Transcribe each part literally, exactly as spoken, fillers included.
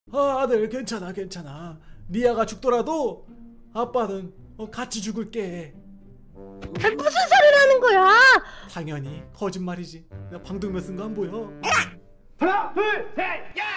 아, 아들 괜찮아 괜찮아. 리아가 죽더라도 아빠는 어, 같이 죽을게. 아니, 무슨 소리를 하는 거야? 당연히 거짓말이지. 내가 방독면 쓴 거 안 보여? 하나 둘셋 야!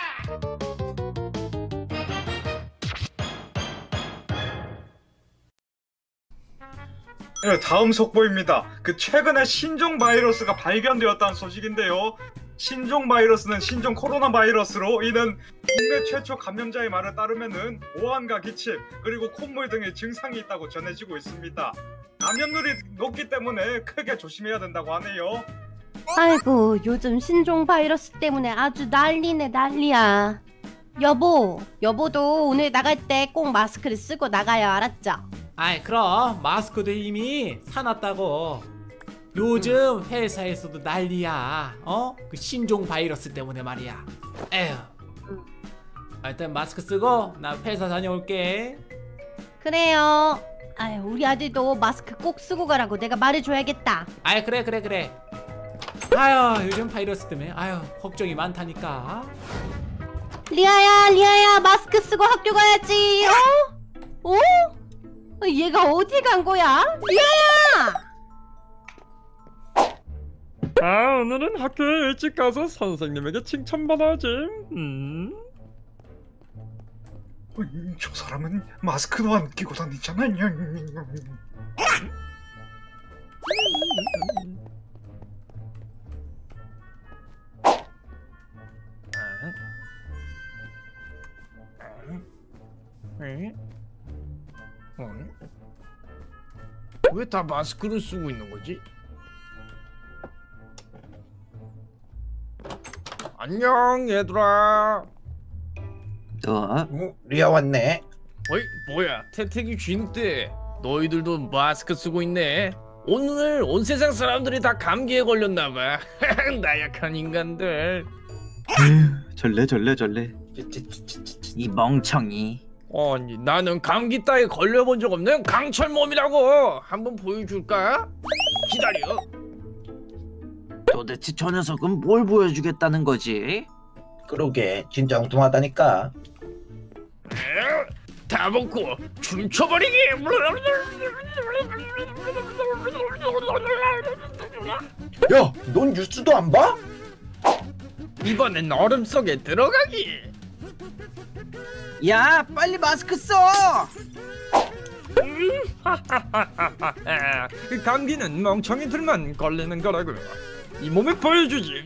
네, 다음 속보입니다. 그 최근에 신종 바이러스가 발견되었다는 소식인데요. 신종 바이러스는 신종 코로나 바이러스로 이는 국내 최초 감염자의 말에 따르면은 오한과 기침 그리고 콧물 등의 증상이 있다고 전해지고 있습니다. 감염률이 높기 때문에 크게 조심해야 된다고 하네요. 아이고, 요즘 신종 바이러스 때문에 아주 난리네 난리야. 여보, 여보도 오늘 나갈 때 꼭 마스크를 쓰고 나가요, 알았죠? 아이 그럼 마스크도 이미 사놨다고. 요즘 회사에서도 난리야. 어? 그 신종 바이러스 때문에 말이야. 에휴. 아, 일단 마스크 쓰고 나 회사 다녀올게. 그래요. 아유, 우리 아들도 마스크 꼭 쓰고 가라고 내가 말해줘야겠다. 아이 그래 그래 그래. 아유 요즘 바이러스 때문에 아유 걱정이 많다니까. 리아야, 리아야, 마스크 쓰고 학교 가야지. 어? 어? 얘가 어디 간 거야? 리아야! 아, 오늘은 학교에 일찍 가서 선생님에게 칭찬받아야지. 음. 음, 저 사람은 마스크도 안 끼고 다니잖아. 왜 다 마스크를 쓰고 있는 거지? 안녕 얘들아. 어? 어? 리아 왔네. 어이 뭐야, 태택이 쥐늑대. 너희들도 마스크 쓰고 있네. 오늘 온 세상 사람들이 다 감기에 걸렸나봐. 나약한 인간들. 에휴, 절레 절레 절레. 이 멍청이. 아니, 나는 감기 따위 걸려본 적 없는 강철 몸이라고. 한번 보여줄까? 기다려. 도대체 저 녀석은 뭘 보여주겠다는 거지? 그러게 진짜 엉뚱하다니까. 다 먹고 춤춰버리기. 야, 넌 뉴스도 안 봐? 이번엔 얼음 속에 들어가기. 야, 빨리 마스크 써! 감기는 멍청이들만 걸리는 거라고. 이 몸에 보여주지.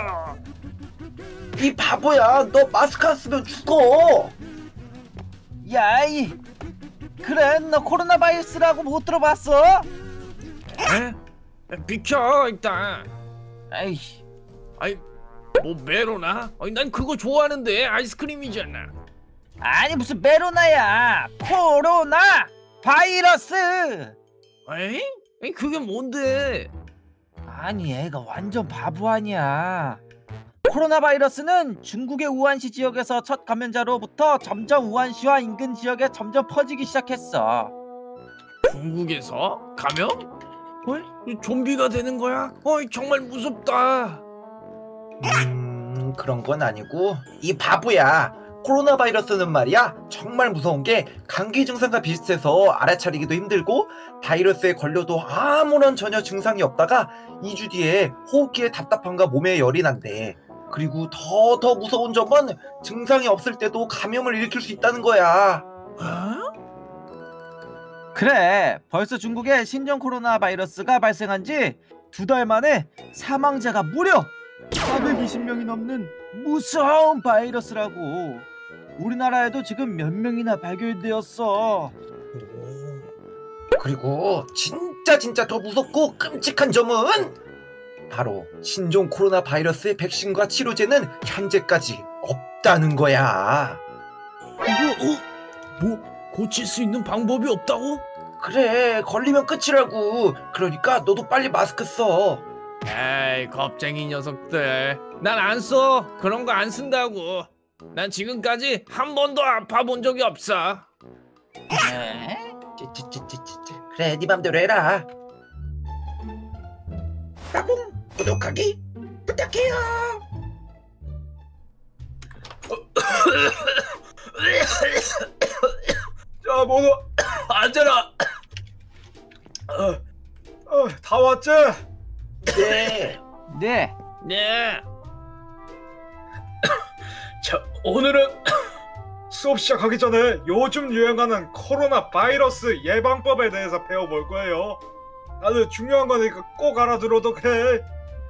이 바보야, 너 마스크 안 쓰면 죽어. 야이, 그래, 너 코로나 바이러스라고 못 들어봤어? 에? 비켜 일단. 아이, 아이, 뭐 메로나? 아니, 난 그거 좋아하는데. 아이스크림이잖아. 아니 무슨 메로나야, 코로나 바이러스. 에이? 에이, 그게 뭔데? 아니 애가 완전 바보 아니야. 코로나 바이러스는 중국의 우한시 지역에서 첫 감염자로부터 점점 우한시와 인근 지역에 점점 퍼지기 시작했어. 중국에서 감염? 어이? 좀비가 되는 거야? 어이, 정말 무섭다. 음, 그런 건 아니고 이 바보야. 코로나 바이러스는 말이야 정말 무서운 게 감기 증상과 비슷해서 알아차리기도 힘들고 바이러스에 걸려도 아무런 전혀 증상이 없다가 이 주 뒤에 호흡기에 답답함과 몸에 열이 난대. 그리고 더 더 무서운 점은 증상이 없을 때도 감염을 일으킬 수 있다는 거야. 그래, 벌써 중국에 신종 코로나 바이러스가 발생한 지 두 달 만에 사망자가 무려 사백이십 명이 넘는 무서운 바이러스라고. 우리나라에도 지금 몇 명이나 발견되었어. 그리고 진짜 진짜 더 무섭고 끔찍한 점은 바로 신종 코로나 바이러스의 백신과 치료제는 현재까지 없다는 거야. 뭐, 어? 뭐 고칠 수 있는 방법이 없다고? 그래, 걸리면 끝이라고. 그러니까 너도 빨리 마스크 써. 에이, 겁쟁이 녀석들. 난 안 써. 그런 거 안 쓴다고. 난 지금까지 한 번도 아파 본 적이 없어. 에? 찌찌찌찌찌. 그래, 네 맘대로 해라. 따봉 구독하기 부탁해요. 모두 앉아라. 어, 어, 다 왔지? 네. 네. 네. 자, 오늘은 수업 시작하기 전에 요즘 유행하는 코로나 바이러스 예방법에 대해서 배워볼 거예요. 다들 중요한 거니까 꼭 알아들어도록 해.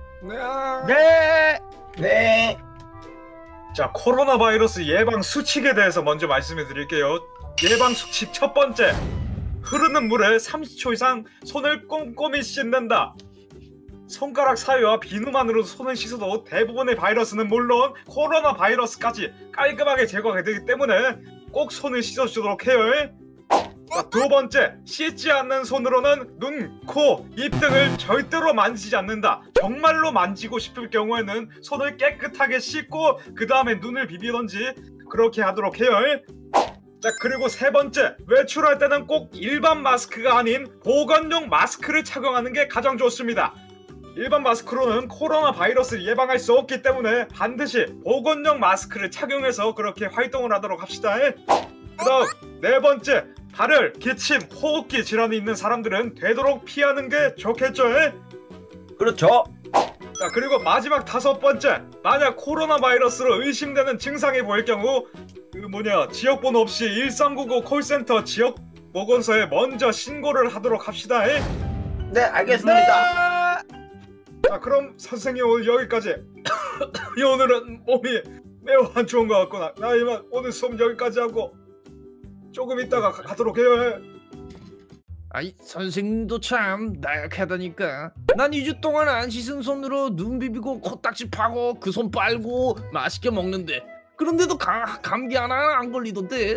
네. 네. 자, 코로나 바이러스 예방 수칙에 대해서 먼저 말씀해 드릴게요. 예방 수칙 첫 번째. 흐르는 물에 삼십 초 이상 손을 꼼꼼히 씻는다. 손가락 사이와 비누만으로 손을 씻어도 대부분의 바이러스는 물론 코로나 바이러스까지 깔끔하게 제거가 되기 때문에 꼭 손을 씻어주도록 해요. 자, 두 번째, 씻지 않는 손으로는 눈, 코, 입 등을 절대로 만지지 않는다. 정말로 만지고 싶을 경우에는 손을 깨끗하게 씻고 그 다음에 눈을 비비던지 그렇게 하도록 해요. 자, 그리고 세 번째, 외출할 때는 꼭 일반 마스크가 아닌 보건용 마스크를 착용하는 게 가장 좋습니다. 일반 마스크로는 코로나 바이러스를 예방할 수 없기 때문에 반드시 보건용 마스크를 착용해서 그렇게 활동을 하도록 합시다. 그 다음 네 번째, 발열, 기침, 호흡기 질환이 있는 사람들은 되도록 피하는 게 좋겠죠. 그렇죠. 자, 그리고 마지막 다섯 번째, 만약 코로나 바이러스로 의심되는 증상이 보일 경우 그 뭐냐 지역번호 없이 일삼구구 콜센터 지역 보건소에 먼저 신고를 하도록 합시다. 네, 알겠습니다. 자, 그럼 선생님 오늘 여기까지. 이 오늘은 몸이 매우 안 좋은 것 같구나. 나 이만 오늘 수업 여기까지 하고 조금 있다가 가, 가도록 해요. 아이 선생님도 참 나약하다니까. 난 이 주 동안 안 씻은 손으로 눈 비비고 코딱지 파고 그 손 빨고 맛있게 먹는데 그런데도 가, 감기 하나 안 걸리던데.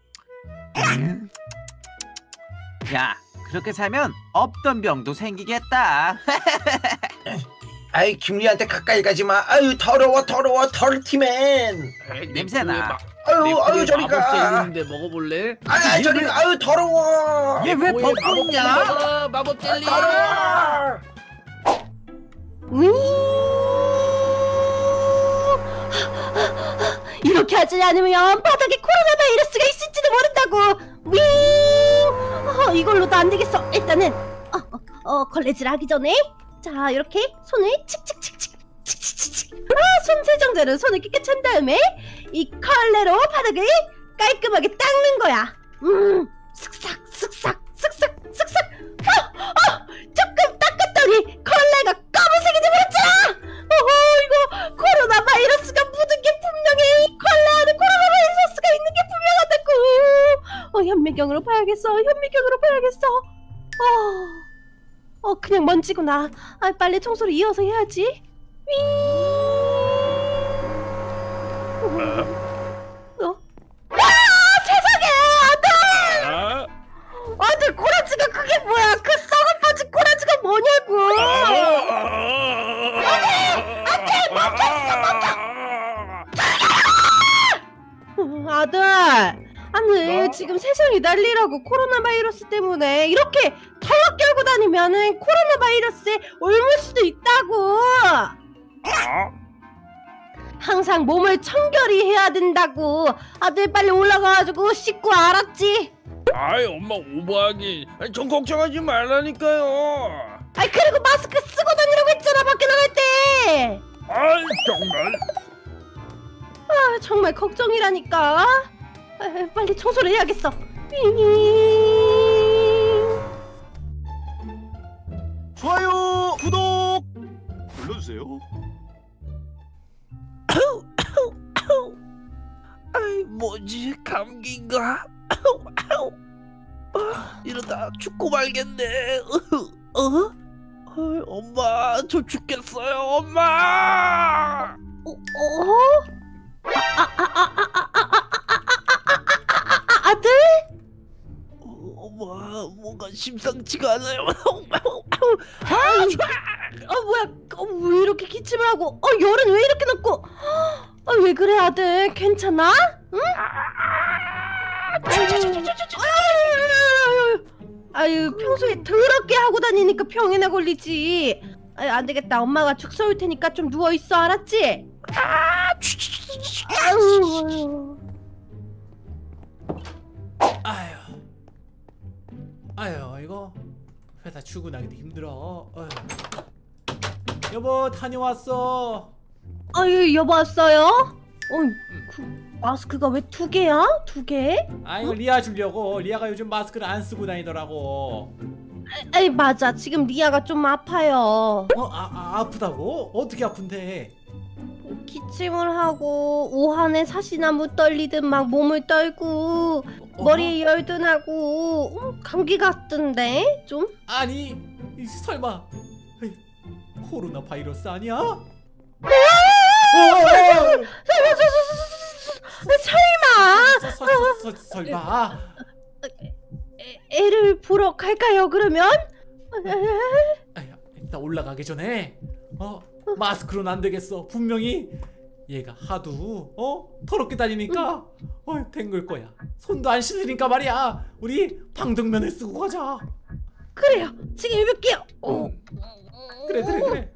야, 그렇게 살면 없던 병도 생기겠다. 아이, 김리한테 가까이 가지 마. 아유, 더러워, 더러워, 덜티맨. 에이, 냄새나. 내 코에 마- 아유, 내 아유, 코에 저리 마법 가. 젤리인데 먹어볼래? 아유, 저리 가. 아유, 더러워. 얘 왜 코에 마법 젤리 벗고냐? 먹어, 마법 젤리. 더러워. 윙! 이렇게 하지 않으면 바닥에 코로나 바이러스가 있을지도 모른다고. 윙! 어, 이걸로도 안 되겠어. 일단은 어, 어, 어 걸레질 하기 전에 자 이렇게 손을 칙칙칙칙 칙칙칙칙. 아, 손 세정제로 손을 깨끗이 한 다음에 이 걸레로 바닥을 깔끔하게 닦는 거야. 음, 슥싹 슥싹 슥싹 슥싹. 어, 어, 조금 닦았더니 걸레가 검은색이 돼버렸잖아. 어허, 이거 코로나 바이러스가 묻은 게 분명해. 이 걸레 안에 코로나 바이러스가 있는 게 분명하다고. 어, 현미경으로 봐야겠어. 현미경으로 봐야겠어. 어, 어 그냥 먼지구나. 아, 빨리 청소를 이어서 해야지. 윙. 어? 아, 세상에, 아들! 아, 아들, 꼬라지가 그게 뭐야? 그 썩은 빠진 꼬라지가 뭐냐고! 어, 아들! 아니, 지금 세상이 난리라고. 코로나 바이러스 때문에 이렇게 털럭 끌고 다니면은 코로나 바이러스에 옮을 수도 있다고. 항상 몸을 청결히 해야 된다고. 아들, 빨리 올라가가지고 씻고, 알았지? 아이 엄마 오버하기. 아니, 전 걱정하지 말라니까요. 아이, 그리고 마스크 쓰고 다니라고 했잖아, 밖에 나갈 때. 아이 정말. 아, 정말 걱정이라니까. 아, 빨리 청소를 해야겠어. 좋아요, 구독 눌러주세요. 아이 뭐지 감기인가? 아, 이러다 죽고 말겠네. 어? 아이, 엄마 저 죽겠어요 엄마. 어? 어? 아, 아, 아, 아, 아, 아, 아, 아, 아, 아, 아들? 어, 엄마 뭔가 심상치가 않아요. 아, 뭐야? 어, 왜 이렇게 기침을 하고? 어, 열은 왜 이렇게 높고? 아, 왜 그래, 아들? 괜찮아? 응? 아유, 아유, 평소에 더럽게 하고 다니니까 병이나 걸리지. 아유, 안 되겠다. 엄마가 죽 쏘일 테니까 좀 누워 있어, 알았지? 아유, 아휴, 아유 이거 회사 출근하기도 힘들어. 어휴. 여보 다녀왔어. 아유 여보 왔어요? 어, 그 마스크가 왜 두 개야? 두 개? 아 이거 리아 주려고. 리아가 요즘 마스크를 안 쓰고 다니더라고. 에이 맞아 지금 리아가 좀 아파요. 어? 아, 아 아프다고? 어떻게 아픈데? 기침을 하고 오한에 사시나무 떨리듯 막 몸을 떨고 어? 머리에 열도 나고 음, 감기 같던데 좀? 아니 이, 설마 에이, 코로나 바이러스 아니야? 어, 어, 어. 설마 서, 서, 서, 서, 설마 애, 애를 보러 갈까요 그러면? 아야, 일단 올라가기 전에 어 마스크로는 안 되겠어. 분명히 얘가 하도 어 더럽게 다니니까 어 댕글 거야. 손도 안 씻으니까 말이야. 우리 방독면을 쓰고 가자. 그래요 지금 입을게요. 오. 그래 그래 그래.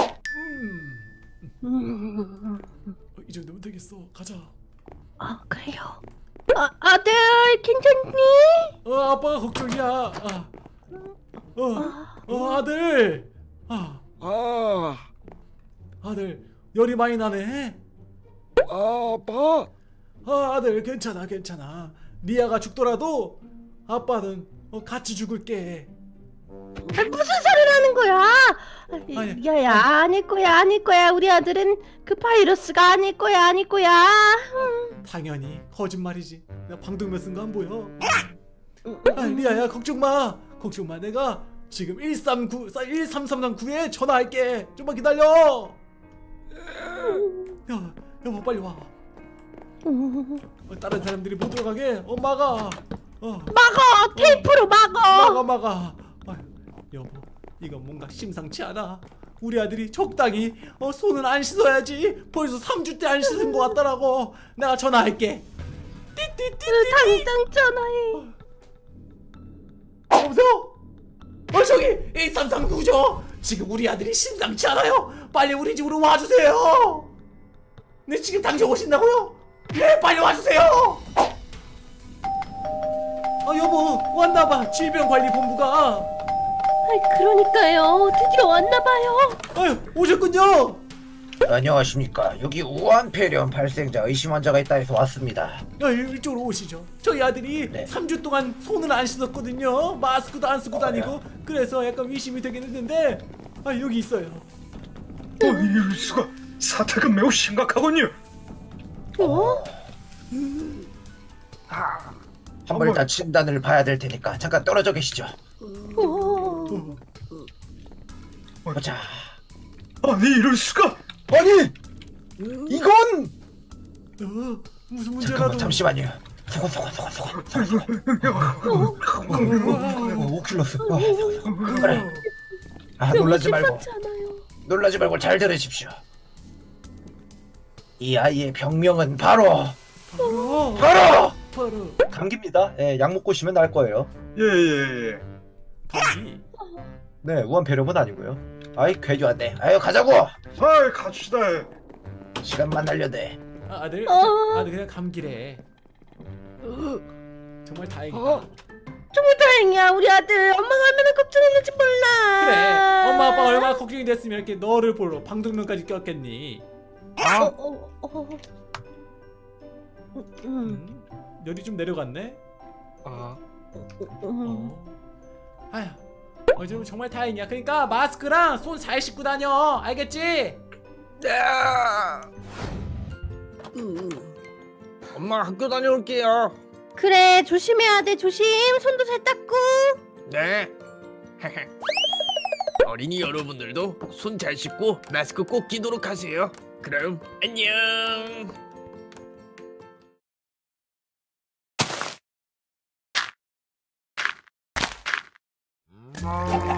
음, 음. 어, 이 정도면 되겠어. 가자. 아 그래요. 아 아들 괜찮니? 어 아빠가 걱정이야. 아, 어, 어 아들. 아 아, 아들 열이 많이 나네. 아빠. 아 아들 괜찮아 괜찮아. 리아가 죽더라도 아빠는 어, 같이 죽을게. 아, 무슨 소리를 하는 거야? 아니, 리아야 아닐 거야 아닐 거야 우리 아들은 그 바이러스가 아닐 거야 아닐 거야. 음. 당연히 거짓말이지. 내가 방독면 쓴 거 안 보여? 아 리아야 걱정 마 걱정 마. 내가 지금 일삼구 일삼삼구에 전화할게. 좀만 기다려. 야 여보 빨리 와. 어, 다른 사람들이 못 들어가게 엄마가 어 막어 테이프로 막어. 막아 막아. 아유, 여보 이건 뭔가 심상치 않아. 우리 아들이 적당히 어, 손은 안 씻어야지. 벌써 삼 주째 안 씻은 것 같더라고. 내가 전화할게. 띠띠띠띠. 당장 전화해. 여보세요? 어 저기 일삼삼구죠? 지금 우리 아들이 심상치 않아요. 빨리 우리 집으로 와주세요. 네 지금 당장 오신다고요? 네 빨리 와주세요. 아 여보 왔나봐. 질병관리본부가. 아 그러니까요 드디어 왔나봐요. 아유 오셨군요. 안녕하십니까. 여기 우한 폐렴 발생자 의심 환자가 있다 해서 왔습니다. 아, 이쪽으로 오시죠. 저희 아들이 네. 삼 주 동안 손을 안 씻었거든요. 마스크도 안 쓰고 다니고. 그래서 약간 의심이 되긴 했는데 아 여기 있어요. 어, 이럴 수가. 사태가 매우 심각하군요. 어? 한 번 다 진단을 봐야 될 테니까 잠깐 떨어져 계시죠. 어? 보자. 아니 이럴 수가. 아니 이건 어, 무슨 문제라도. 잠깐만 잠시만요. 소금 소금 소금 소금. 어, 오큘러스. 어, 그래. 아 놀라지 말고 심상치 않아요. 놀라지 말고 잘 들으십시오. 이 아이의 병명은 바로 바로 바로 바로 감기입니다. 예, 약 먹고 오시면 나을 거예요. 예예 예. 감기. 네, 우한 폐렴은 아니고요. 아이 괜히 왔네. 아유 가자고. 아이 갑시다. 시간만 날려대. 아, 아들 어. 아들 그냥 감기래. 정말 다행이다. 정말 다행이야 우리 아들. 엄마가 얼마나 걱정했는지 몰라. 그래 엄마 아빠 얼마나 걱정이 됐으면 이렇게 너를 보러 방독면까지 꼈겠니. 어, 어, 어. 음, 음, 음, 열이 좀 내려갔네. 아, 음. 어. 아휴 어, 좀 정말 다행이야. 그러니까 마스크랑 손 잘 씻고 다녀. 알겠지? 네. 엄마 학교 다녀올게요. 그래 조심해야 돼. 조심. 손도 잘 닦고. 네. 어린이 여러분들도 손 잘 씻고 마스크 꼭 끼도록 하세요. 그럼 안녕.